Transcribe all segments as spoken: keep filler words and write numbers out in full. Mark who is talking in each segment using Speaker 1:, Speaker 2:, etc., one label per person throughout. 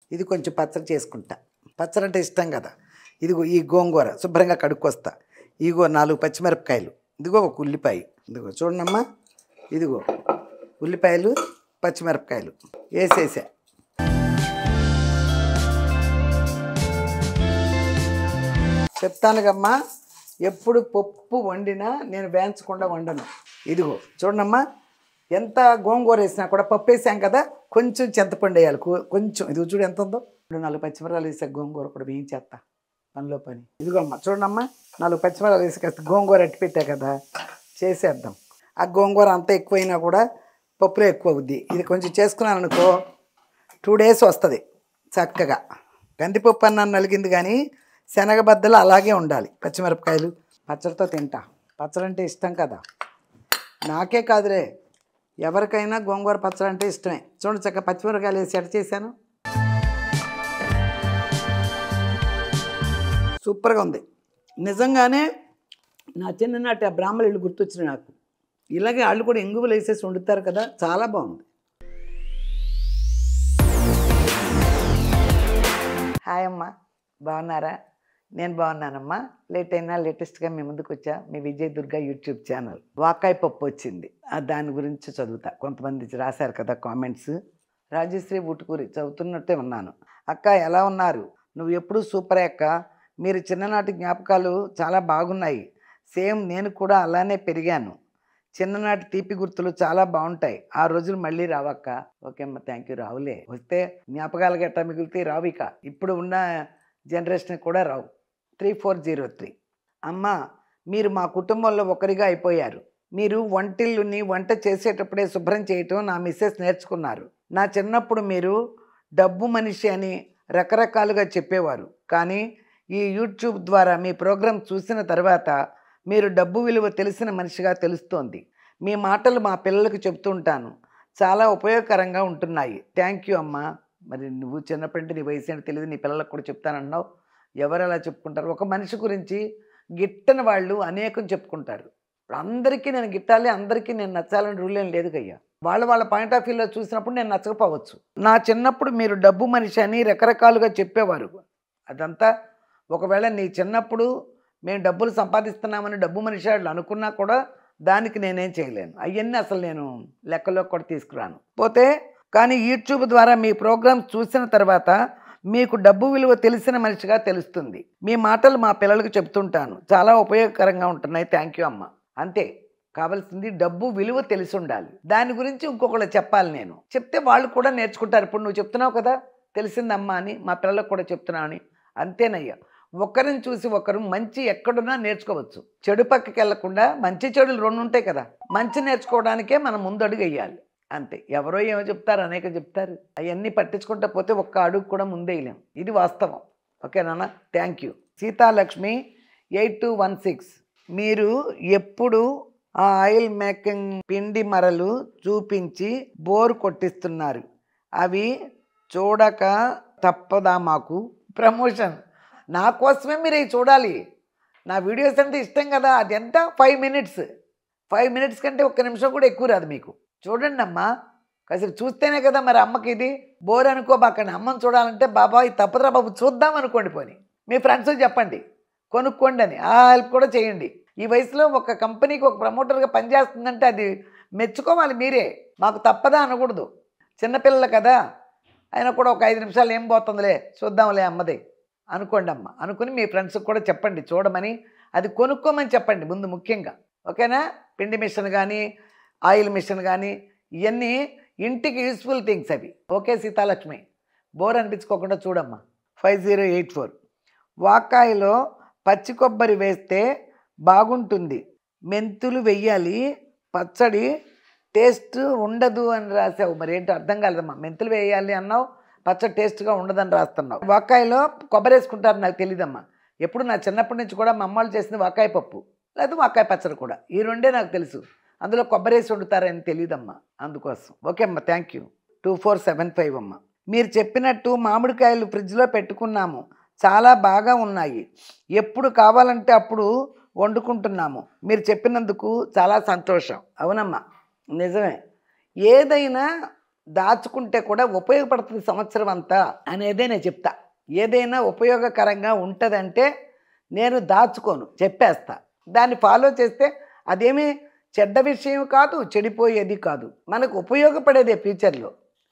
Speaker 1: ఇది కొంచెం పచ్చడి చేసుకుంటా. పచ్చడి అంటే ఇష్టం కదా. ఇదిగో ఈ గోంగూర శుభ్రంగా కడుక్కొస్తా. ఇదిగో నాలుగు పచ్చిమిరపకాయలు, ఇదిగో ఒక ఉల్లిపాయ, ఇదిగో చూడమ్మా, ఇదిగో ఉల్లిపాయలు పచ్చిమిరపకాయలు వేసేసా. చెప్తానుగమ్మా, ఎప్పుడు పప్పు వండినా నేను వేయించకుండా వండను. ఇదిగో చూడమ్మా, ఎంత గోంగూర వేసినా కూడా పప్పు వేసాం కదా, కొంచెం చింతపండు వేయాలి, కొంచెం. ఇదిగో చూడు ఎంత ఉందో. ఇప్పుడు నాలుగు పచ్చిమిరపకాయలు వేసా, గోంగూర కూడా వేయించేస్తా పనిలో పని. ఇదిగో అమ్మ చూడమ్మా, నాలుగు పచ్చిమిరపకాయలు వేసి కాస్త గోంగూర అట్టి పెట్టా కదా, చేసేద్దాం. ఆ గోంగూర అంతా ఎక్కువైనా కూడా పప్పులో ఎక్కువ అవుద్ది. ఇది కొంచెం చేసుకున్నాను అనుకో, టూ డేస్ వస్తుంది చక్కగా. కందిపప్పు అన్నాను నలిగింది, కానీ శనగబద్దలు అలాగే ఉండాలి. పచ్చిమిరపకాయలు పచ్చడితో తింటా. పచ్చడి అంటే ఇష్టం కదా, నాకే కాదులే, ఎవరికైనా గోంగూర పచ్చడి అంటే ఇష్టమే. చూడండి చక్కగా పచ్చిమిరపకాయలు వేసి ఎట చేశాను, సూపర్గా ఉంది. నిజంగానే నా చిన్ననాటి ఆ బ్రాహ్మణులు ఇల్లు గుర్తొచ్చినాయి నాకు. ఇలాగే వాళ్ళు కూడా ఇంగువలు వేసేసి వండుతారు కదా, చాలా బాగుంది. హాయ్ అమ్మా, బాగున్నారా? నేను బాగున్నానమ్మా. లేట్ అయినా లేటెస్ట్గా మీ ముందుకు వచ్చా. మీ విజయ్ దుర్గా యూట్యూబ్ ఛానల్. వాకాయ పప్పు వచ్చింది, దాని గురించి చదువుతా. కొంతమంది రాశారు కదా కామెంట్స్. రాజశ్రీ ఊటుకూరి చదువుతున్నట్టే ఉన్నాను. అక్క ఎలా ఉన్నారు? నువ్వు ఎప్పుడు సూపరే అక్క. మీరు చిన్ననాటి జ్ఞాపకాలు చాలా బాగున్నాయి. సేమ్ నేను కూడా అలానే పెరిగాను. చిన్ననాటి తీపి గుర్తులు చాలా బాగుంటాయి. ఆ రోజులు మళ్ళీ రావక్క. ఓకే అమ్మ, థ్యాంక్ యూ. రావులే, వస్తే జ్ఞాపకాలు గట్టా మిగిలితే రావు. ఇక ఇప్పుడు ఉన్న జనరేషన్ కూడా రావు. త్రీ ఫోర్ జీరో త్రీ అమ్మ, మీరు మా కుటుంబంలో ఒకరిగా అయిపోయారు. మీరు వంటిల్లుని వంట చేసేటప్పుడే శుభ్రం చేయటం నా మిస్సెస్ నేర్చుకున్నారు. నా చిన్నప్పుడు మీరు డబ్బు మనిషి అని రకరకాలుగా చెప్పేవారు, కానీ ఈ యూట్యూబ్ ద్వారా మీ ప్రోగ్రాం చూసిన తర్వాత మీరు డబ్బు విలువ తెలిసిన మనిషిగా తెలుస్తోంది. మీ మాటలు మా పిల్లలకు చెప్తుంటాను, చాలా ఉపయోగకరంగా ఉంటున్నాయి. థ్యాంక్ యూ అమ్మా. మరి నువ్వు చిన్నప్పటి నీ వయసు ఏంటో తెలియదు, నీ పిల్లలకు కూడా చెప్తానన్నావు. ఎవరు అలా చెప్పుకుంటారు? ఒక మనిషి గురించి గిట్టని వాళ్ళు అనేకం చెప్పుకుంటారు. అందరికీ నేను గిట్టాలి, అందరికీ నేను నచ్చాలని రూల్ ఏం లేదు కయ్యా. వాళ్ళ వాళ్ళ పాయింట్ ఆఫ్ వ్యూలో చూసినప్పుడు నేను నచ్చకపోవచ్చు. నా చిన్నప్పుడు మీరు డబ్బు మనిషి అని రకరకాలుగా చెప్పేవారు. అదంతా ఒకవేళ నీ చిన్నప్పుడు మేము డబ్బులు సంపాదిస్తున్నామని డబ్బు మనిషి వాళ్ళు అనుకున్నా కూడా దానికి నేనేం చేయలేను. అవన్నీ అసలు నేను లెక్కలో కూడా తీసుకురాను. పోతే కానీ యూట్యూబ్ ద్వారా మీ ప్రోగ్రామ్ చూసిన తర్వాత మీకు డబ్బు విలువ తెలిసిన మనిషిగా తెలుస్తుంది. మీ మాటలు మా పిల్లలకు చెప్తుంటాను, చాలా ఉపయోగకరంగా ఉంటున్నాయి. థ్యాంక్ యూ అమ్మ. అంతే కావాల్సింది, డబ్బు విలువ తెలిసి ఉండాలి. దాని గురించి ఇంకొకళ్ళు చెప్పాలి. నేను చెప్తే వాళ్ళు కూడా నేర్చుకుంటారు. ఇప్పుడు నువ్వు చెప్తున్నావు కదా, తెలిసిందమ్మా అని మా పిల్లలకు కూడా చెప్తున్నావు అని. అంతేనయ్యా, ఒకరిని చూసి ఒకరు మంచి ఎక్కడున్నా నేర్చుకోవచ్చు. చెడు పక్కకి వెళ్లకుండా మంచి చెడులు రెండు ఉంటాయి కదా, మంచి నేర్చుకోవడానికే మనం ముందు అడుగు వేయాలి. అంతే. ఎవరో ఏమో చెప్తారు, అనేక చెప్తారు, అవన్నీ పట్టించుకుంటా పోతే ఒక్క అడుగు కూడా ముందేయలేం. ఇది వాస్తవం. ఓకే నాన్న, thank you. Seethalakshmi eight two one six మీరు ఎప్పుడు ఆ ఆయిల్ మేకింగ్ పిండి మరలు చూపించి బోర్ కొట్టిస్తున్నారు, అవి చూడక తప్పదా మాకు? ప్రమోషన్ నా కోసమే మీరు అవి చూడాలి. నా వీడియోస్ అంటే ఇష్టం కదా. అది ఎంత ఫైవ్ మినిట్స్ ఫైవ్ మినిట్స్ కంటే ఒక్క నిమిషం కూడా ఎక్కువ రాదు మీకు. చూడండి అమ్మా, కాసేపు చూస్తేనే కదా మరి అమ్మకి ఇది బోర్ అనుకోబాకండి. అమ్మని చూడాలంటే బాబాయ్ తప్పదురా బాబు చూద్దాం అనుకోండి. పోని మీ ఫ్రెండ్స్ చెప్పండి కొనుక్కోండి అని, ఆ హెల్ప్ కూడా చేయండి. ఈ వయసులో ఒక కంపెనీకి ఒక ప్రమోటర్గా పనిచేస్తుందంటే అది మెచ్చుకోవాలి మీరే. మాకు తప్పదా అనకూడదు. చిన్నపిల్లలు కదా, అయినా కూడా ఒక ఐదు నిమిషాలు ఏం పోతుందిలే చూద్దాంలే అమ్మది అనుకోండి అమ్మ. అనుకుని మీ ఫ్రెండ్స్కి కూడా చెప్పండి చూడమని, అది కొనుక్కోమని చెప్పండి ముందు ముఖ్యంగా. ఓకేనా? పిండి మిషన్ కానీ ఆయిల్ మిషన్ కానీ ఇవన్నీ ఇంటికి యూస్ఫుల్ థింగ్స్ అవి. ఓకే సీతాలక్ష్మి, బోర్ అనిపించుకోకుండా చూడమ్మా. ఫైవ్ జీరో ఎయిట్ ఫోర్ వాకాయలో పచ్చి కొబ్బరి వేస్తే బాగుంటుంది, మెంతులు వెయ్యాలి, పచ్చడి టేస్ట్ ఉండదు అని రాసావు. మరి ఏంటో అర్థం కాలేదమ్మా. మెంతులు వేయాలి అన్నావు, పచ్చడి టేస్ట్గా ఉండదని రాస్తున్నావు. వాకాయలో కొబ్బరి వేసుకుంటారు నాకు తెలియదమ్మా. ఎప్పుడు నా చిన్నప్పటి నుంచి కూడా మా అమ్మాళ్ళు చేసింది వాకాయ పప్పు లేదా వాకాయ పచ్చడి కూడా, ఈ రెండే నాకు తెలుసు. అందులో కొబ్బరి వేసి వండుతారని తెలియదమ్మా, అందుకోసం. ఓకే అమ్మ, thank you. Two four seven five అమ్మ, మీరు చెప్పినట్టు మామిడికాయలు ఫ్రిడ్జ్లో పెట్టుకున్నాము, చాలా బాగా ఉన్నాయి, ఎప్పుడు కావాలంటే అప్పుడు వండుకుంటున్నాము. మీరు చెప్పినందుకు చాలా సంతోషం. అవునమ్మా, నిజమే. ఏదైనా దాచుకుంటే కూడా ఉపయోగపడుతుంది సంవత్సరం అంతా అనేదే నేను చెప్తా. ఏదైనా ఉపయోగకరంగా ఉంటుందంటే నేను దాచుకోను, చెప్పేస్తా. దాన్ని ఫాలో చేస్తే అదేమీ చెడ్డ విషయం కాదు, చెడిపోయేది కాదు, మనకు ఉపయోగపడేదే ఫ్యూచర్లో.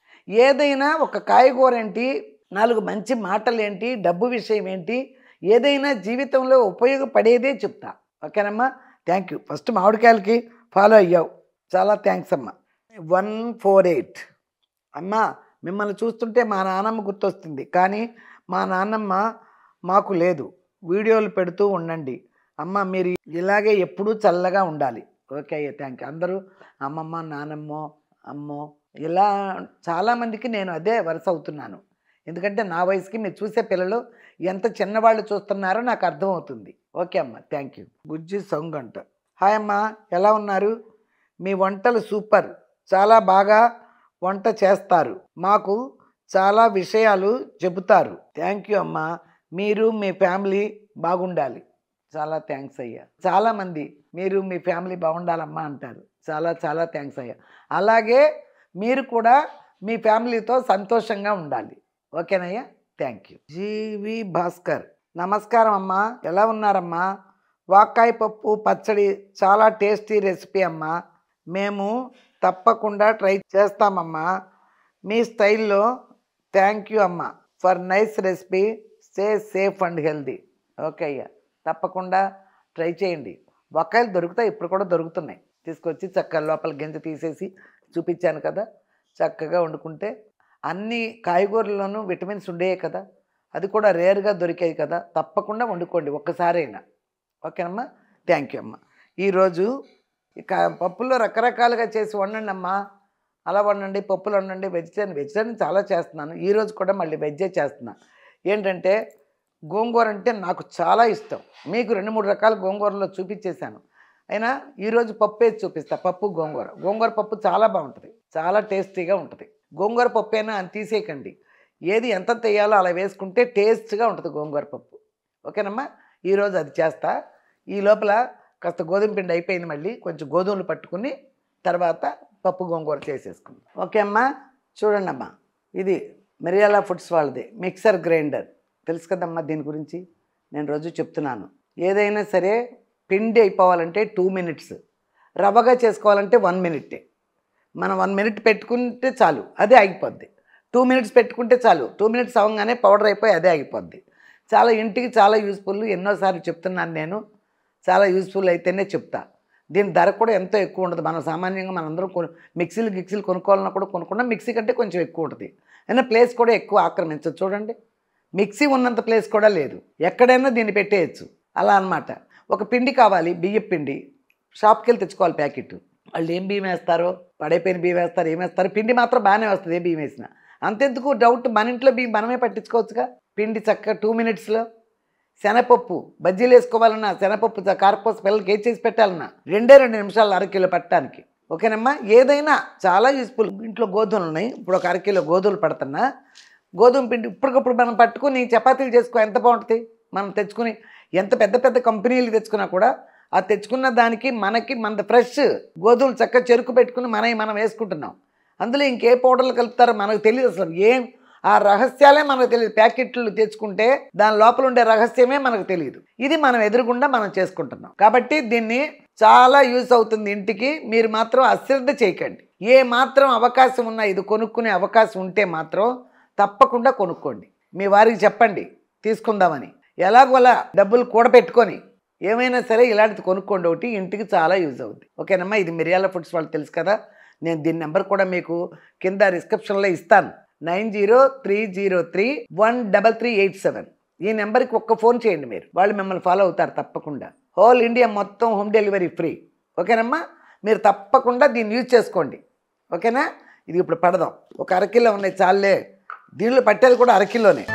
Speaker 1: ఏదైనా ఒక కాయగూర ఏంటి, నాలుగు మంచి మాటలు ఏంటి, డబ్బు విషయం ఏంటి, ఏదైనా జీవితంలో ఉపయోగపడేదే చెప్తా. ఓకేనమ్మా, థ్యాంక్ యూ. ఫస్ట్ మామిడికాయలకి ఫాలో అయ్యావు, చాలా థ్యాంక్స్ అమ్మా. వన్ ఫోర్ ఎయిట్ అమ్మా, మిమ్మల్ని చూస్తుంటే మా నాన్నమ్మ గుర్తొస్తుంది, కానీ మా నాన్నమ్మ మాకు లేదు. వీడియోలు పెడుతూ ఉండండి అమ్మ, మీరు ఇలాగే ఎప్పుడూ చల్లగా ఉండాలి. ఓకే అయ్యా, థ్యాంక్ యూ. అందరూ అమ్మమ్మ, నానమ్మో, అమ్మో ఇలా చాలామందికి నేను అదే వరుస అవుతున్నాను. ఎందుకంటే నా వయసుకి మీరు చూసే పిల్లలు ఎంత చిన్నవాళ్ళు చూస్తున్నారో నాకు అర్థమవుతుంది. ఓకే అమ్మ, థ్యాంక్ యూ. బుజ్జి సొంగ్ అంట. హాయ్ అమ్మ, ఎలా ఉన్నారు? మీ వంటలు సూపర్, చాలా బాగా వంట చేస్తారు, మాకు చాలా విషయాలు చెబుతారు. థ్యాంక్ యూ అమ్మ, మీరు మీ ఫ్యామిలీ బాగుండాలి. చాలా థ్యాంక్స్ అయ్యా. చాలామంది మీరు మీ ఫ్యామిలీ బాగుండాలమ్మా అంటారు. చాలా చాలా థ్యాంక్స్ అయ్యా. అలాగే మీరు కూడా మీ ఫ్యామిలీతో సంతోషంగా ఉండాలి. ఓకేనయ్యా, థ్యాంక్ యూ. జీవి భాస్కర్, నమస్కారం అమ్మా, ఎలా ఉన్నారమ్మా? వాక్కాయ పప్పు పచ్చడి చాలా టేస్టీ రెసిపీ అమ్మా, మేము తప్పకుండా ట్రై చేస్తామమ్మా మీ స్టైల్లో. థ్యాంక్ యూ అమ్మా for nice recipe, stay safe and healthy. Okay అయ్యా, తప్పకుండా ట్రై చేయండి. వంకాయలు దొరుకుతాయి, ఇప్పుడు కూడా దొరుకుతున్నాయి. తీసుకొచ్చి చక్కగా లోపల గింజ తీసేసి చూపించాను కదా, చక్కగా వండుకుంటే అన్ని కాయగూరల్లోనూ విటమిన్స్ ఉండేవి కదా, అది కూడా రేర్గా దొరికాయి కదా, తప్పకుండా వండుకోండి ఒక్కసారైనా. ఓకేనమ్మా, థ్యాంక్ యూ అమ్మా. ఈరోజు ఇక పప్పుల్లో రకరకాలుగా చేసి వండండి అమ్మా, అలా వండండి, పప్పులు వండండి. వెజిటేరియన్ వెజిటేరియన్ చాలా చేస్తున్నాను, ఈరోజు కూడా మళ్ళీ వెజ్జే చేస్తున్నాను. ఏంటంటే గోంగూర అంటే నాకు చాలా ఇష్టం. మీకు రెండు మూడు రకాల గోంగూరలో చూపించేశాను, అయినా ఈరోజు పప్పు వేసి చూపిస్తా. పప్పు గోంగూర, గోంగూర పప్పు చాలా బాగుంటుంది, చాలా టేస్టీగా ఉంటుంది. గోంగూర పప్పు అయినా అని తీసేయకండి, ఏది ఎంత తెయ్యాలో అలా వేసుకుంటే టేస్ట్గా ఉంటుంది గోంగూర పప్పు. ఓకేనమ్మా, ఈరోజు అది చేస్తా. ఈ లోపల కాస్త గోధుమ పిండి అయిపోయింది, మళ్ళీ కొంచెం గోధుమలు పట్టుకుని తర్వాత పప్పు గోంగూర చేసేసుకుందాం. ఓకే అమ్మా, చూడండి అమ్మా, ఇది మిరియాల ఫుడ్స్ వాళ్ళది మిక్సర్ గ్రైండర్, తెలుసు కదమ్మా. దీని గురించి నేను రోజు చెప్తున్నాను. ఏదైనా సరే పిండి అయిపోవాలంటే టూ మినిట్స్, రవ్వగా చేసుకోవాలంటే వన్ మినిటే. మనం వన్ మినిట్ పెట్టుకుంటే చాలు, అదే ఆగిపోద్ది. టూ మినిట్స్ పెట్టుకుంటే చాలు, టూ మినిట్స్ అవ్వగానే పౌడర్ అయిపోయి అదే ఆగిపోద్ది. చాలా ఇంటికి చాలా యూస్ఫుల్, ఎన్నోసార్లు చెప్తున్నాను నేను, చాలా యూస్ఫుల్ అయితేనే చెప్తా. దీని ధర కూడా ఎంతో ఎక్కువ ఉంటుంది. మనం సామాన్యంగా మనందరం కొను మిక్సీలు గిక్సీలు కొనుక్కోవాలన్నా కూడా కొనుక్కున్నా మిక్సీ కంటే కొంచెం ఎక్కువ ఉంటుంది, అయినా ప్లేస్ కూడా ఎక్కువ ఆక్రమించదు. చూడండి, మిక్సీ ఉన్నంత ప్లేస్ కూడా లేదు, ఎక్కడైనా దీన్ని పెట్టేయచ్చు. అలా అన్నమాట. ఒక పిండి కావాలి, బియ్యం పిండి, షాప్కి వెళ్ళి తెచ్చుకోవాలి ప్యాకెట్. వాళ్ళు ఏం బియ్యం వేస్తారో, పడైపోయిన బియ్యం వేస్తారు, ఏం వేస్తారు, పిండి మాత్రం బాగానే వస్తుంది ఏ బియ్యం వేసినా. అంతెందుకు డౌట్, మన ఇంట్లో బియ్యం మనమే పట్టించుకోవచ్చుగా. పిండి చక్కగా టూ మినిట్స్లో. శనగపప్పు బజ్జీలు వేసుకోవాలన్నా, శనగపప్పు కార్పోస్ పిల్లలకి ఏ చేసి పెట్టాలన్నా రెండే రెండు నిమిషాలు అరకిలో పట్టడానికి. ఓకేనమ్మా, ఏదైనా చాలా యూస్ఫుల్. ఇంట్లో గోధుమలు ఉన్నాయి, ఇప్పుడు ఒక అరకిలో గోధుమలు పడుతున్నా. గోధుమ పిండి ఇప్పటికప్పుడు మనం పట్టుకుని చపాతీలు చేసుకో, ఎంత బాగుంటుంది. మనం తెచ్చుకుని ఎంత పెద్ద పెద్ద కంపెనీలు తెచ్చుకున్నా కూడా ఆ తెచ్చుకున్న దానికి మనకి మన ఫ్రెష్ గోధుమలు చక్కగా చెరుకు పెట్టుకుని మనవి మనం వేసుకుంటున్నాం. అందులో ఇంకే పౌడర్లు కలుపుతారో మనకు తెలియదు అసలు. ఏం ఆ రహస్యాలే మనకు తెలియదు. ప్యాకెట్లు తెచ్చుకుంటే దాని లోపల ఉండే రహస్యమే మనకు తెలియదు. ఇది మనం ఎదురుగుండా మనం చేసుకుంటున్నాం. కాబట్టి దీన్ని చాలా యూస్ అవుతుంది ఇంటికి. మీరు మాత్రం అశ్రద్ధ చేయకండి. ఏ మాత్రం అవకాశం ఉన్నా, ఇది కొనుక్కునే అవకాశం ఉంటే మాత్రం తప్పకుండా కొనుక్కోండి. మీ వారికి చెప్పండి తీసుకుందామని. ఎలాగోలా డబ్బులు కూడబెట్టుకొని ఏమైనా సరే ఇలాంటిది కొనుక్కోండి, ఒకటి ఇంటికి చాలా యూజ్ అవుద్ది. ఓకేనమ్మా, ఇది మిరియాల ఫుడ్స్ వాళ్ళు తెలుసు కదా. నేను దీని నెంబర్ కూడా మీకు కింద డిస్క్రిప్షన్లో ఇస్తాను. Nine zero three zero three one double three eight seven ఈ నెంబర్కి ఒక్క ఫోన్ చేయండి, మీరు వాళ్ళు మిమ్మల్ని ఫాలో అవుతారు తప్పకుండా. హోల్ ఇండియా మొత్తం హోమ్ డెలివరీ ఫ్రీ. ఓకేనమ్మా, మీరు తప్పకుండా దీన్ని యూజ్ చేసుకోండి. ఓకేనా, ఇది ఇప్పుడు పడదాం. ఒక అరకిలో ఉన్నాయి చాలే, దీనిలో పట్టేది కూడా అరకిలోనే.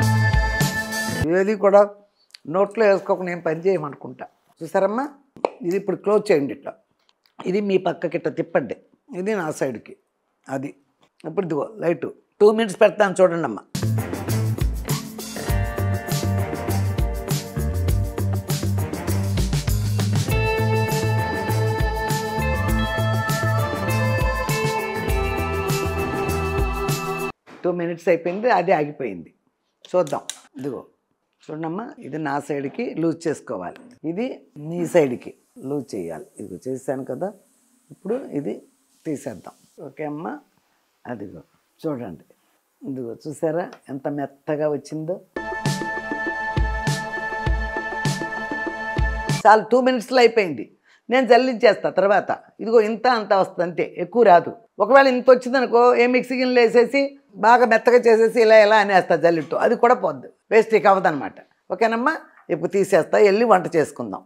Speaker 1: ఏది కూడా నోట్లో వేసుకోకుండా ఏం పని చేయమనుకుంటా. చూసారమ్మా, ఇది ఇప్పుడు క్లోజ్ చేయండి ఇట్లా. ఇది మీ పక్కకి ఇట్లా తిప్పండి, ఇది నా సైడ్కి. అది ఇప్పుడు ఇదిగో లైటు టూ మినిట్స్ పెడతాను చూడండి అమ్మా. టూ మినిట్స్ అయిపోయింది, అది ఆగిపోయింది. చూద్దాం. ఇదిగో చూడమ్మా, ఇది నా సైడ్కి లూజ్ చేసుకోవాలి, ఇది నీ సైడ్కి లూజ్ చేయాలి. ఇదిగో చేశాను కదా, ఇప్పుడు ఇది తీసేద్దాం. ఓకే అమ్మా, అదిగో చూడండి, ఇదిగో చూసారా ఎంత మెత్తగా వచ్చిందో. చాలు, టూ మినిట్స్లో అయిపోయింది. నేను జల్లించేస్తా తర్వాత. ఇదిగో ఇంత అంత వస్తుంది అంతే, ఎక్కువ రాదు. ఒకవేళ ఇంత వచ్చిందనుకో, ఏ మిక్సీ గిన్నెలు వేసేసి బాగా మెత్తగా చేసేసి ఇలా ఇలా అనేస్తా జల్లిట్టు, అది కూడా పోద్దు, వేస్ట్ ఇక అవ్వదనమాట. ఓకేనమ్మా, ఇప్పుడు తీసేస్తా, వెళ్ళి వంట చేసుకుందాం.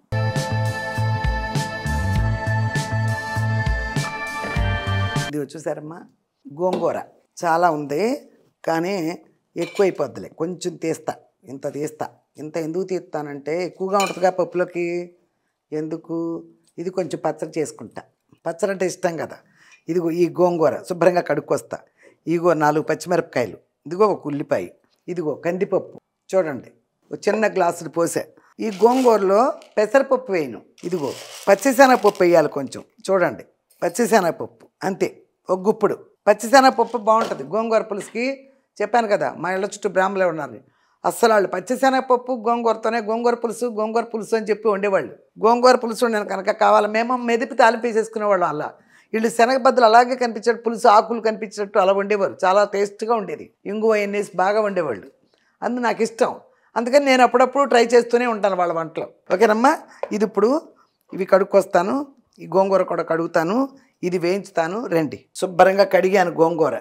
Speaker 1: ఇది చూసారమ్మా, గోంగూర చాలా ఉంది కానీ ఎక్కువైపోద్దిలే, కొంచెం తీస్తా, ఇంత తీస్తా. ఇంత ఎందుకు తీస్తానంటే ఎక్కువగా ఉంటుందిగా పప్పులోకి, ఎందుకు ఇది కొంచెం పచ్చడి చేసుకుంటా. పచ్చడి అంటే ఇష్టం కదా. ఇదిగో ఈ గోంగూర శుభ్రంగా కడుక్కొస్తా. ఇదిగో నాలుగు పచ్చిమిరపకాయలు, ఇదిగో ఒక ఉల్లిపాయ, ఇదిగో కందిపప్పు చూడండి, ఒక చిన్న గ్లాసులు పోసా. ఈ గోంగూరలో పెసరపప్పు వేయను, ఇదిగో పచ్చిశనగపప్పు వేయాలి కొంచెం, చూడండి పచ్చిశనగపప్పు అంతే, ఒక గుప్పుడు పచ్చిశనగపప్పు బాగుంటుంది గోంగూర పులుసుకి. చెప్పాను కదా, మా ఇళ్ళ చుట్టూ బ్రాహ్మణులు ఉన్నారు, అస్సలు వాళ్ళు పచ్చిశనగపప్పు గోంగూరతోనే గోంగూర పులుసు గోంగూర పులుసు అని చెప్పి వండేవాళ్ళు. గోంగూర పులుసు నేను కనుక కావాలి, మేము మెదిపి తాలింపు వేసేసుకునేవాళ్ళం. అలా వీళ్ళు శనగబద్దలు అలాగే కనిపించేట్టు, పులుసు ఆకులు కనిపించేటట్టు అలా వండేవారు, చాలా టేస్ట్గా ఉండేది. ఇంగువ ఎన్నేసి బాగా వండేవాళ్ళు, అందు నాకు ఇష్టం. అందుకని నేను అప్పుడప్పుడు ట్రై చేస్తూనే ఉంటాను వాళ్ళ వంటలో. ఓకేనమ్మా, ఇది ఇప్పుడు ఇవి కడుక్కొస్తాను, ఈ గోంగూర కూడా కడుగుతాను, ఇది వేయించుతాను. రండి, శుభ్రంగా కడిగాను గోంగూర.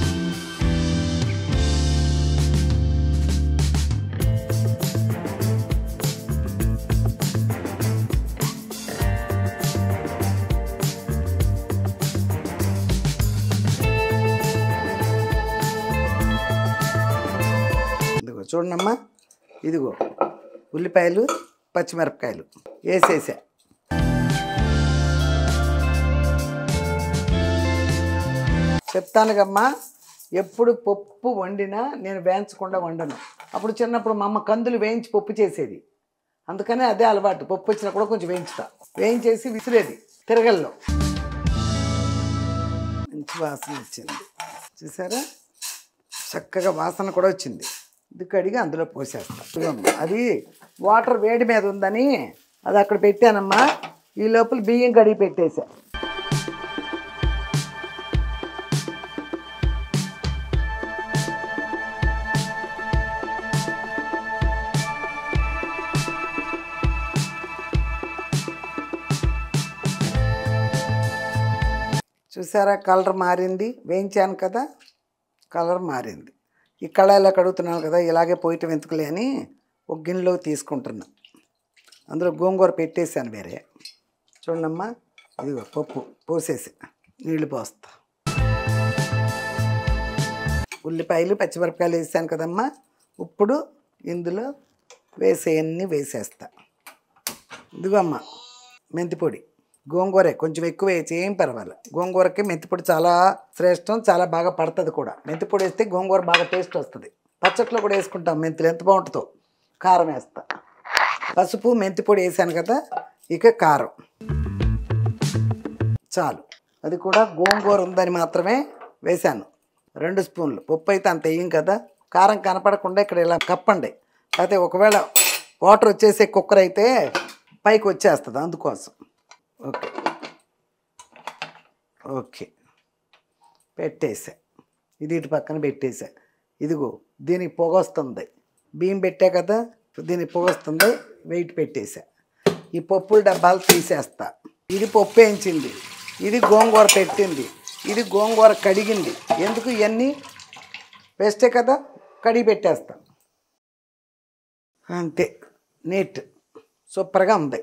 Speaker 1: ఇదిగో చూడమ్మా, ఇదిగో ఉల్లిపాయలు పచ్చిమిరపకాయలు వేసేసా. చెప్తానుగమ్మా, ఎప్పుడు పప్పు వండినా నేను వేయించకుండా వండను. అప్పుడు చిన్నప్పుడు మా అమ్మ కందులు వేయించి పప్పు చేసేది, అందుకనే అదే అలవాటు. పప్పు వచ్చినా కూడా కొంచెం వేయించుతా, వేయించేసి విసిరేది తిరగల్లో. మంచి వాసన వచ్చింది చూసారా, చక్కగా వాసన కూడా వచ్చింది. ఇది కడిగి అందులో పోసేస్తాం. అది వాటర్ వేడి మీద ఉందని అది అక్కడ పెట్టానమ్మా, ఈ లోపల బియ్యం కడిగి పెట్టేసా. చూసారా, కలర్ మారింది, వేయించాను కదా, కలర్ మారింది. ఈ కళాయిలో కడుగుతున్నాను కదా, ఇలాగే పోయటం ఎందుకులే అని ఒక గిన్నెలో తీసుకుంటున్నా. అందులో గోంగూర పెట్టేసాను వేరే. చూడమ్మా, ఇదిగో పప్పు పోసేసి నీళ్ళు పోస్తా. ఉల్లిపాయలు పచ్చిమిరపకాయలు వేసాను కదమ్మా, ఇప్పుడు ఇందులో వేసేయన్నీ వేసేస్తా. ఇదిగో అమ్మ మెంతిపొడి, గోంగూర కొంచెం ఎక్కువ వేసి ఏం పర్వాలేదు. గోంగూరకి మెంతిపొడి చాలా శ్రేష్టం, చాలా బాగా పడుతుంది కూడా. మెంతిపొడి వేస్తే గోంగూర బాగా టేస్ట్ వస్తుంది. పచ్చట్లో కూడా వేసుకుంటాం మెంతులు, ఎంత బాగుంటుందో. కారం వేస్తా, పసుపు మెంతిపొడి వేసాను కదా, ఇక కారం చాలు. అది కూడా గోంగూర ఉందని మాత్రమే వేసాను, రెండు స్పూన్లు. పప్పు అయితే అంత వేయం కదా, కారం కనపడకుండా ఇక్కడ ఇలా కప్పండి, అయితే ఒకవేళ వాటర్ వచ్చేసే కుక్కర్ అయితే పైకి వచ్చేస్తుంది, అందుకోసం. ఓకే ఓకే పెట్టేసా, ఇది ఇటు పక్కన పెట్టేసా. ఇదిగో దీనికి పొగ వస్తుంది, బియ్యం పెట్టా కదా, దీనికి పొగ వస్తుంది, వెయిట్ పెట్టేసా. ఈ పప్పుల డబ్బాలు తీసేస్తా. ఇది పప్పు వేయించింది, ఇది గోంగూర పెట్టింది, ఇది గోంగూర కడిగింది. ఎందుకు ఇవన్నీ వేస్టే కదా, కడిగి పెట్టేస్తా అంతే. నీట్ సూపర్గా ఉంది.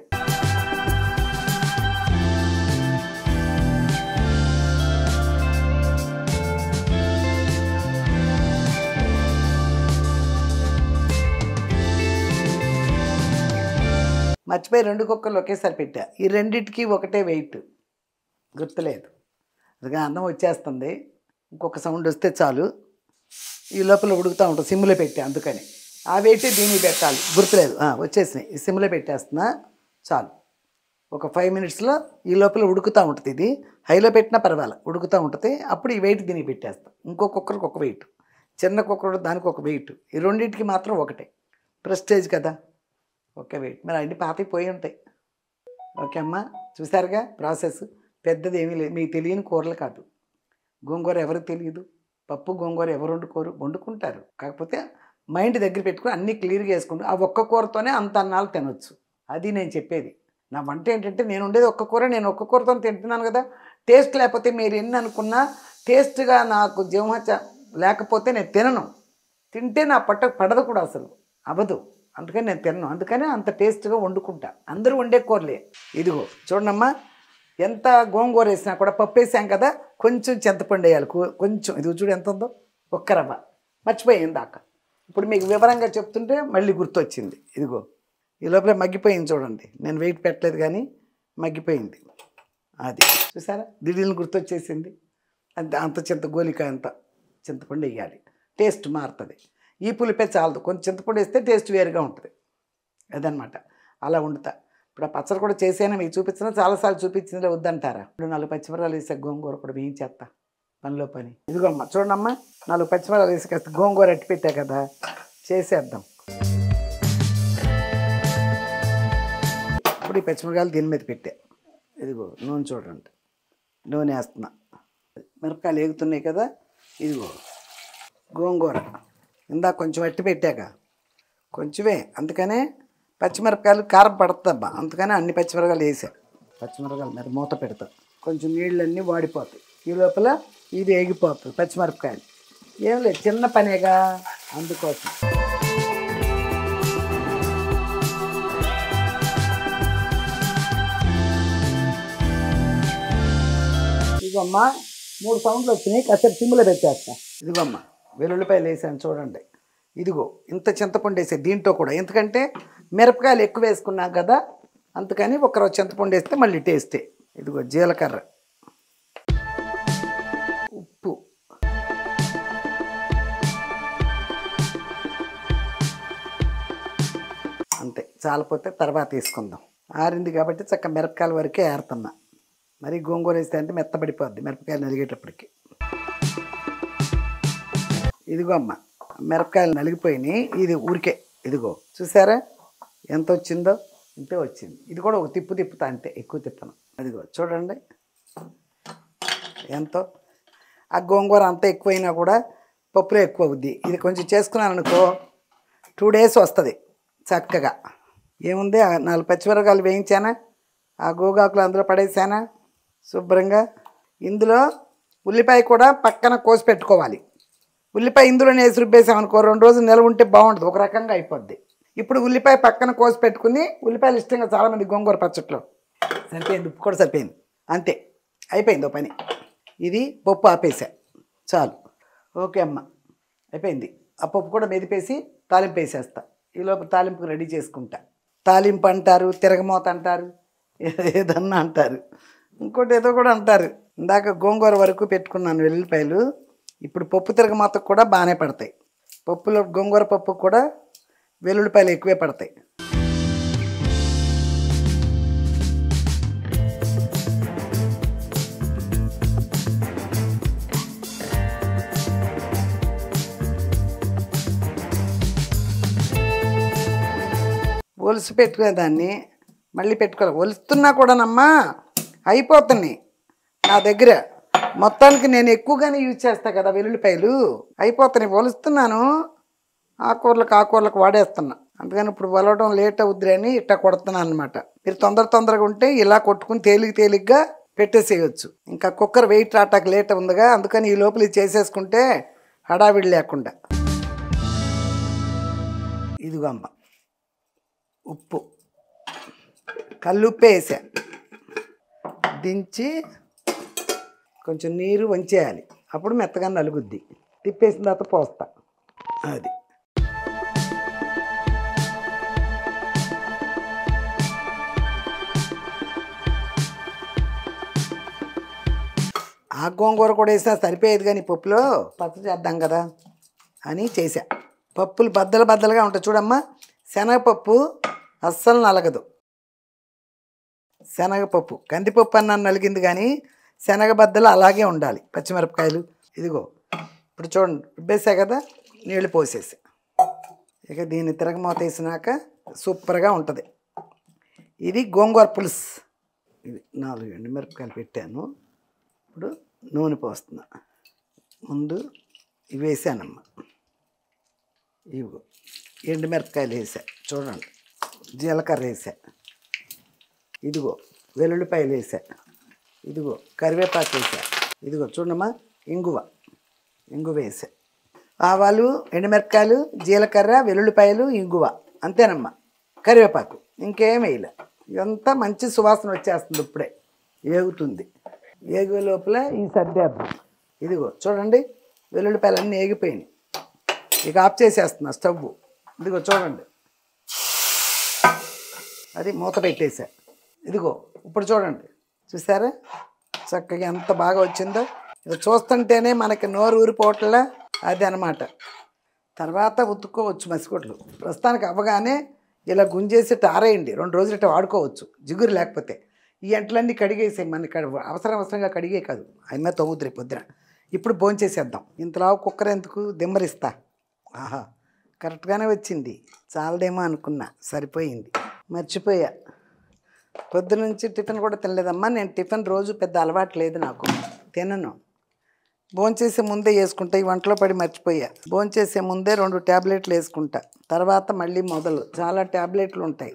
Speaker 1: మర్చిపోయి రెండు కుక్కర్లు ఒకేసారి పెట్టా. ఈ రెండింటికి ఒకటే వెయిట్, గుర్తులేదు. అది అన్నం వచ్చేస్తుంది, ఇంకొక సౌండ్ వస్తే చాలు. ఈ లోపల ఉడుకుతూ ఉంటుంది, సిమ్లో పెట్టా, అందుకని ఆ వెయిట్ దీనికి పెట్టాలి, గుర్తులేదు. వచ్చేసినాయి, ఈ సిమ్లో పెట్టేస్తున్నా, చాలు. ఒక ఫైవ్ మినిట్స్లో ఈ లోపల ఉడుకుతూ ఉంటుంది. ఇది హైలో పెట్టినా పర్వాలేదు, ఉడుకుతూ ఉంటుంది. అప్పుడు ఈ వెయిట్ దీనికి పెట్టేస్తాం. ఇంకో కుక్కర్కి ఒక వెయిట్, చిన్న కుక్కర్ దానికి ఒక వెయిట్, ఈ రెండింటికి మాత్రం ఒకటే. ప్రెస్టేజ్ కదా, ఒకే వెయిట్. మరి అన్ని పాతవి పోయి ఉంటాయి. ఓకే అమ్మా, చూసారుగా ప్రాసెస్. పెద్దది ఏమీ లేదు. మీకు తెలియని కూరలు కాదు. గోంగూర ఎవరికి తెలియదు? పప్పు గోంగూర ఎవరు వండుకోరు? వండుకుంటారు. కాకపోతే మైండ్ దగ్గర పెట్టుకుని అన్నీ క్లియర్గా వేసుకుంటూ ఆ ఒక్క కూరతోనే అంత అన్నాలు తినొచ్చు. అది నేను చెప్పేది. నా వంట ఏంటంటే నేను ఉండేది ఒక్క కూర, నేను ఒక్క కూరతో తింటున్నాను కదా. టేస్ట్ లేకపోతే మీరు ఎన్ని అనుకున్నా, టేస్ట్గా నాకు జీవహత్య లేకపోతే నేను తినను. తింటే నా పట్ట పడదు కూడా, అసలు అవ్వదు. అందుకని నేను తినను. అందుకని అంత టేస్ట్గా వండుకుంటా. అందరూ వండే కూరలే. ఇదిగో చూడమ్మా, ఎంత గోంగూర వేసినా కూడా పప్పు వేసాం కదా, కొంచెం చింతపండు వేయాలి. కొంచెం ఇదిగో చూడు ఎంత ఉందో, ఒక్క రవ్వ. మర్చిపోయింది దాకా. ఇప్పుడు మీకు వివరంగా చెప్తుంటే మళ్ళీ గుర్తొచ్చింది. ఇదిగో ఈ లోపల మగ్గిపోయింది చూడండి. నేను వెయిట్ పెట్టలేదు కానీ మగ్గిపోయింది. అది చూసారా, దిడీలను గుర్తొచ్చేసింది. అంత అంత చింత గోలిక అంత చింతపండు వేయాలి, టేస్ట్ మారుతుంది. ఈ పులిపే చాలదు, కొంచెం చింతపండు వేస్తే టేస్ట్ వేరుగా ఉంటుంది. అదనమాట. అలా వండుతా. ఇప్పుడు ఆ పచ్చడి కూడా చేసేనా మీకు చూపించినా, చాలాసార్లు చూపించిందిలే వద్దంటారా. ఇప్పుడు నాలుగు పచ్చిమిరకాయలు వేసే గోంగూర కూడా వేయించేస్తా, పనిలో పని. ఇదిగోమ్మా చూడమ్మా, నాలుగు పచ్చిమిరకాయలు వేసి కాస్త గోంగూర అట్టి పెట్టా కదా, చేసేద్దాం. ఇప్పుడు ఈ పచ్చిమిరకాయలు దీని మీద పెట్టా. ఇదిగో నూనె చూడండి, నూనె వేస్తున్నా. మిరపకాయలు వేగుతున్నాయి కదా, ఇదిగో గోంగూర ఇందాక కొంచెం అట్టి పెట్టాక కొంచెమే, అందుకనే పచ్చిమిరపకాయలు కారం పడుతుందబ్బా, అందుకని అన్ని పచ్చిమిరపకాయలు వేసా. పచ్చిమిరపకాయలు మీద మూత పెడతా, కొంచెం నీళ్ళన్నీ వాడిపోతాయి. ఈ లోపల ఇది వేగిపోతుంది పచ్చిమిరపకాయలు. ఏం లేదు, చిన్న పనేగా, అందుకోసం. ఇదిగోమ్మా మూడు సౌండ్లు వచ్చినాయి, కాసేపు సిమ్లో పెట్టేస్తా. ఇదిగోమ్మా వెల్లుల్లిపాయలు వేసాను చూడండి. ఇదిగో ఇంత చింతపండు వేసే దీంట్లో కూడా, ఎందుకంటే మిరపకాయలు ఎక్కువ వేసుకున్నాం కదా, అందుకని ఒకరోజు చింతపండు వేస్తే మళ్ళీ టేస్టే. ఇదిగో జీలకర్ర, ఉప్పు, అంతే. చాలిపోతే తర్వాత తీసుకుందాం. ఆరింది కాబట్టి చక్క మిరపకాయల వరకే ఏరుతున్నా. మరి గోంగూర వేస్తే అంటే మెత్తబడిపోద్ది మిరపకాయలు నలిగేటప్పటికి. ఇదిగో అమ్మ మిరపకాయలు నలిగిపోయినాయి. ఇది ఊరికే ఇదిగో చూసారా ఎంత వచ్చిందో, ఇంతే వచ్చింది. ఇది కూడా ఒక తిప్పు తిప్పుతా అంతే, ఎక్కువ తిప్పను. అదిగో చూడండి ఎంతో. ఆ గోంగూర అంతా ఎక్కువైనా కూడా పప్పులో ఎక్కువ అవుద్ది. ఇది కొంచెం చేసుకున్నాను అనుకో, టూ డేస్ వస్తుంది చక్కగా. ఏముంది, నాలుగు పచ్చిమిరపకాయలు వేయించానా, ఆ గోగాకులు అందులో పడేసానా శుభ్రంగా. ఇందులో ఉల్లిపాయ కూడా పక్కన కోసి పెట్టుకోవాలి. ఉల్లిపాయ ఇందులోనే వేసి రుబ్బేసామనుకో, రెండు రోజులు నిల్వ ఉంటే బాగుంటుంది, ఒక రకంగా అయిపోద్ది. ఇప్పుడు ఉల్లిపాయ పక్కన కోసి పెట్టుకుని, ఉల్లిపాయలు ఇష్టంగా చాలామంది గోంగూర పచ్చట్లో. సరిపోయింది, ఉప్పు కూడా సరిపోయింది, అంతే అయిపోయింది ఓ పని. ఇది పప్పు ఆపేసా చాలు. ఓకే అమ్మ అయిపోయింది. ఆ పప్పు కూడా మెదిపేసి తాలింపు వేసేస్తా. ఈ లోపల తాలింపుకు రెడీ చేసుకుంటా. తాలింపు అంటారు, తిరగమోత అంటారు, ఏదన్నా అంటారు, ఇంకోటి ఏదో కూడా అంటారు. ఇందాక గోంగూర వరకు పెట్టుకున్నాను వెల్లుల్లిపాయలు, ఇప్పుడు పప్పు తిరగమోతకు కూడా బాగానే పడతాయి. పప్పులో గోంగూర పప్పు కూడా వెల్లుల్లిపాయలు ఎక్కువే పడతాయి. ఒలిసి పెట్టుకునే దాన్ని మళ్ళీ పెట్టుకోవాలి. ఒలుస్తున్నా కూడానమ్మా అయిపోతున్నాయి నా దగ్గర. మొత్తానికి నేను ఎక్కువగానే యూజ్ చేస్తాను కదా వెల్లుల్లిపాయలు, అయిపోతున్నాయి. ఒలుస్తున్నాను, ఆకూరలకు ఆకూరలకు వాడేస్తున్నా. అందుకని ఇప్పుడు వలవడం లేట్ అవుద్ది అని ఇట్లా కొడుతున్నాను అనమాట. మీరు తొందర తొందరగా ఉంటే ఇలా కొట్టుకుని తేలిక తేలిగ్గా పెట్టేసేయచ్చు. ఇంకా కుక్కర్ వెయిట్ రాటానికి లేట్ ఉందిగా, అందుకని ఈ లోపల ఇది చేసేసుకుంటే హడావిడి లేకుండా. ఇదిగో అమ్మ ఉప్పు, కల్లుప్పే వేసా. దించి కొంచెం నీరు వంచేయాలి, అప్పుడు మెత్తగా నలుగుద్ది. తిప్పేసిన తర్వాత పోస్తా. అది ఆ గోంగూర కూడా వేసినా సరిపోయేది, కానీ పప్పులో పచ్చడి చేద్దాం కదా అని చేసా. పప్పులు బద్దలు బద్దలుగా ఉంటాయి చూడమ్మా. శనగపప్పు అస్సలు నలగదు. శనగపప్పు కందిపప్పు అన్న నలిగింది, కానీ శనగ బద్దలు అలాగే ఉండాలి. పచ్చిమిరపకాయలు ఇదిగో ఇప్పుడు చూడండి రుబ్బేసా కదా, నీళ్ళు పోసేసి ఇక దీన్ని తిరగమూత వేసినాక సూపర్గా ఉంటుంది. ఇది గోంగూర పులుసు. ఇది నాలుగు ఎండుమిరపకాయలు పెట్టాను. ఇప్పుడు నూనె పోస్తున్నా. ముందు ఇవి వేసానమ్మా, ఇవి ఎండుమిరపకాయలు వేసా చూడండి, జీలకర్ర వేసా, ఇదిగో వెల్లుల్లిపాయలు వేసా, ఇదిగో కరివేపాకు వేసా, ఇదిగో చూడమ్మా ఇంగువ ఇంగువ వేసా, ఆవాలు, ఎండుమిరపకాయలు, జీలకర్ర, వెల్లుల్లిపాయలు, ఇంగువ, అంతేనమ్మా. కరివేపాకు ఇంకేం వేయలే. ఇదంతా మంచి సువాసన వచ్చేస్తుంది. ఇప్పుడే ఏగుతుంది. ఏగే లోపల ఈ సర్దేద్దాం. ఇదిగో చూడండి వెల్లుల్లిపాయలు అన్నీ ఏగిపోయినాయి. ఇక ఆఫ్ చేసేస్తున్నా స్టవ్. ఇదిగో చూడండి, అది మూత పెట్టేసా. ఇదిగో ఇప్పుడు చూడండి, చూసారా చక్కగా ఎంత బాగా వచ్చిందో. ఇది చూస్తుంటేనే మనకి నోరు ఊరిపోవట్లా, అది అనమాట. తర్వాత ఉతుక్కోవచ్చు మసికొట్లు. ప్రస్తుతానికి అవ్వగానే ఇలా గుంజేసి ఆరేయండి, రెండు రోజులు ఇట్లా వాడుకోవచ్చు జిగురు లేకపోతే. ఈ ఎంటలన్నీ కడిగేసాయి, మనకి అవసరం అవసరంగా కడిగే కాదు, అయినా తొమ్మిది పొద్దున. ఇప్పుడు భోంచేసేద్దాం. ఇంతలావు కుక్కర్ ఎందుకు, దిమ్మరిస్తా. ఆహా కరెక్ట్గానే వచ్చింది. చాలదేమో అనుకున్నా, సరిపోయింది. మర్చిపోయా, పొద్దు నుంచి టిఫిన్ కూడా తినలేదమ్మా. నేను టిఫిన్ రోజు పెద్ద అలవాటు లేదు నాకు, తినను. భోంచేసే ముందే వేసుకుంటా. ఈ వంటలో పడి మర్చిపోయా. భోంచేసే ముందే రెండు ట్యాబ్లెట్లు వేసుకుంటా, తర్వాత మళ్ళీ మొదలు. చాలా ట్యాబ్లెట్లు ఉంటాయి.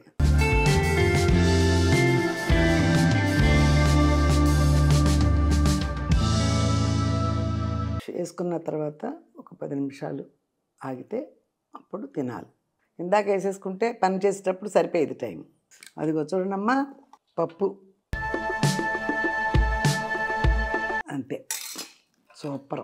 Speaker 1: వేసుకున్న తర్వాత ఒక పది నిమిషాలు ఆగితే అప్పుడు తినాలి. ఇందాక వేసేసుకుంటే పని చేసేటప్పుడు సరిపోయేది టైం. అదిగో చూడండమ్మా పప్పు, అంతే సూపర్.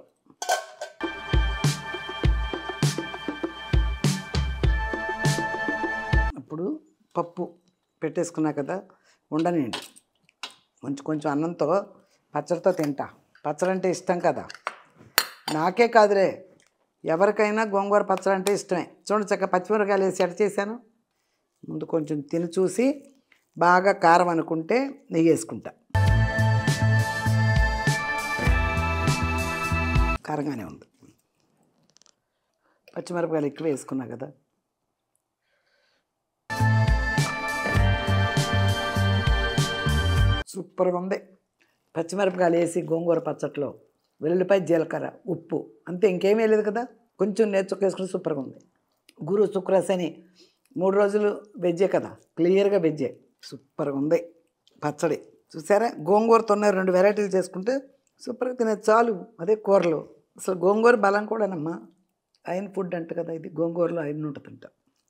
Speaker 1: ఇప్పుడు పప్పు పెట్టేసుకున్నా కదా, ఉండనండి. కొంచెం కొంచెం అన్నంతో పచ్చడితో తింటా. పచ్చడి అంటే ఇష్టం కదా, నాకే కాదులే ఎవరికైనా గోంగూర పచ్చడి అంటే ఇష్టమే. చూడండి చక్కగా పచ్చిమిరకాయలు వేసి ఎట చేశాను. ముందు కొంచెం తిని చూసి బాగా కారం అనుకుంటే నెయ్యి వేసుకుంటా. కారంగానే ఉంది. పచ్చిమిరపకాయలు ఎక్కువ వేసుకున్నా కదా. సూపర్గా ఉంది. పచ్చిమిరపకాయలు వేసి గోంగూర పచ్చట్లో వెల్లుల్లిపాయ, జీలకర్ర, ఉప్పు, అంతే, ఇంకేమీ వేయలేదు కదా. కొంచెం నేర్చుకు వేసుకుని సూపర్గా ఉంది. గురు శుక్ర శని మూడు రోజులు వెజ్జే కదా, క్లియర్గా వెజ్జే. సూపర్గా ఉంది పచ్చడి. చూసారా, గోంగూరతో రెండు వెరైటీలు చేసుకుంటే సూపర్గా తినేది చాలు. అదే కూరలు. అసలు గోంగూర బలం కూడానమ్మా, ఐరన్ ఫుడ్ అంట కదా ఇది. గోంగూరలో ఐరన్ ఉంటుందంట.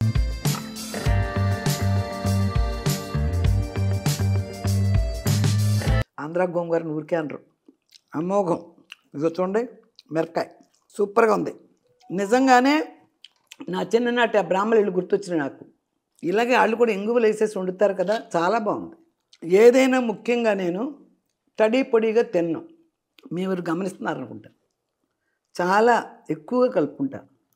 Speaker 1: ఆంధ్ర గోంగూరని ఊరికే అనరు, అమోఘం. ఇదిగో చూడండి మిరపకాయ సూపర్గా ఉంది. నిజంగానే నా చిన్ననాటి ఆ బ్రాహ్మణ ఇల్లు గుర్తొచ్చినాయి నాకు. ఇలాగే వాళ్ళు కూడా ఇంగువలు వేసేసి వండుతారు కదా, చాలా బాగుంది. ఏదైనా ముఖ్యంగా నేను తడి పొడిగా తిన్నాను, మీరు గమనిస్తున్నారు అనుకుంటా. చాలా ఎక్కువగా కలుపుకుంటా.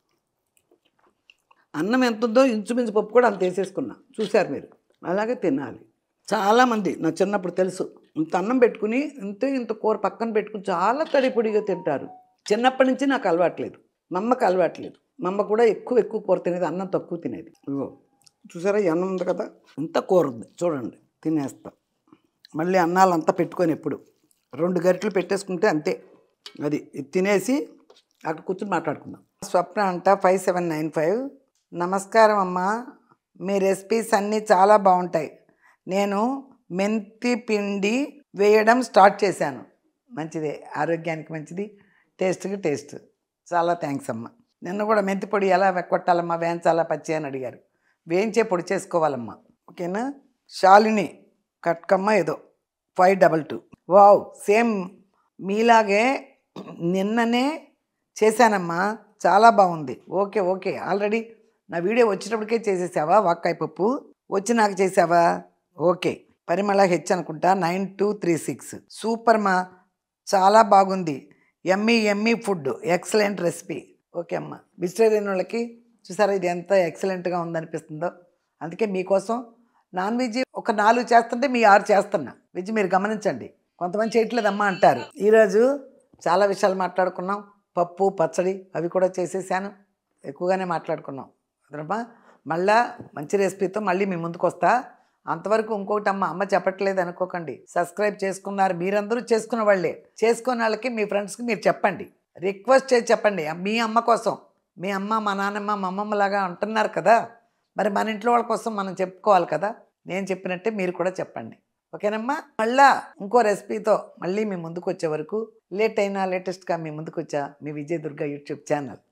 Speaker 1: అన్నం ఎంతుందో ఇంచుమించు పప్పు కూడా అంత వేసేసుకున్నా, చూశారు మీరు. అలాగే తినాలి. చాలామంది నా చిన్నప్పుడు తెలుసు, ఇంత అన్నం పెట్టుకుని ఇంత ఇంత కూర పక్కన పెట్టుకుని చాలా తడి పొడిగా తింటారు. చిన్నప్పటి నుంచి నాకు అలవాట్లేదు, మా అమ్మకి అలవాట్లేదు. మా అమ్మ కూడా ఎక్కువ ఎక్కువ కూర తినేది, అన్నం తక్కువ తినేది. ఇగో చూసారా, ఈ అన్నం ఉంది కదా, ఇంత కూర ఉంది చూడండి, తినేస్తా. మళ్ళీ అన్నాలు అంతా పెట్టుకొని ఎప్పుడు రెండు గరిటెలు పెట్టేసుకుంటే అంతే. అది ఇది తినేసి అక్కడ కూర్చొని మాట్లాడుకుందాం. స్వప్న అంట ఫైవ్ సెవెన్ నైన్ ఫైవ్ నమస్కారం అమ్మా, మీ రెసిపీస్ అన్నీ చాలా బాగుంటాయి. నేను మెంతి పిండి వేయడం స్టార్ట్ చేశాను. మంచిదే, ఆరోగ్యానికి మంచిది, టేస్ట్కి టేస్ట్. చాలా థ్యాంక్స్ అమ్మ. నిన్న కూడా మెంతి పొడి ఎలా కొట్టాలమ్మా, వేయించాలా పచ్చి అని అడిగారు. వేయించే పొడి చేసుకోవాలమ్మా, ఓకేనా. శాలిని కట్కమ్మ ఏదో five double two wow, same మీలాగే నిన్ననే చేశానమ్మా, చాలా బాగుంది. ఓకే ఓకే, ఆల్రెడీ నా వీడియో వచ్చేటప్పటికే చేసేసావా? వాక్కాయ పప్పు వచ్చి నాకు చేసావా? ఓకే. పరిమళ హెచ్ అనుకుంటా, nine two three six super మా, చాలా బాగుంది. Yummy yummy food, excellent recipe. Okay అమ్మ. వెజిటేరియన్ వాళ్ళకి చూసారా ఇది ఎంత ఎక్సలెంట్గా ఉందనిపిస్తుందో. అందుకే మీకోసం నాన్ వెజ్ ఒక నాలుగు చేస్తుంటే మీ ఆరు చేస్తున్నా. వెజ్ మీరు గమనించండి, కొంతమంది చేయట్లేదమ్మా అంటారు. ఈరోజు చాలా విషయాలు మాట్లాడుకున్నాం. పప్పు పచ్చడి అవి కూడా చేసేసాను. ఎక్కువగానే మాట్లాడుకున్నాం అదనమ్మా. మళ్ళా మంచి రెసిపీతో మళ్ళీ మీ ముందుకు వస్తా. అంతవరకు ఇంకొకటి అమ్మ అమ్మ చెప్పట్లేదు అనుకోకండి. సబ్స్క్రైబ్ చేసుకున్నారు మీరందరూ, చేసుకున్న వాళ్ళే. చేసుకున్న వాళ్ళకి మీ ఫ్రెండ్స్కి మీరు చెప్పండి, రిక్వెస్ట్ చేసి చెప్పండి. మీ అమ్మ కోసం, మీ అమ్మ మా నాన్నమ్మ మా అమ్మమ్మ లాగా అంటున్నారు కదా, మరి మన ఇంట్లో వాళ్ళ కోసం మనం చెప్పుకోవాలి కదా. నేను చెప్పినట్టే మీరు కూడా చెప్పండి. ఓకేనమ్మా. మళ్ళా ఇంకో రెసిపీతో మళ్ళీ మీ ముందుకు వచ్చే వరకు, లేట్ అయినా లేటెస్ట్గా మీ ముందుకు వచ్చా మీ విజయ దుర్గా యూట్యూబ్ ఛానల్.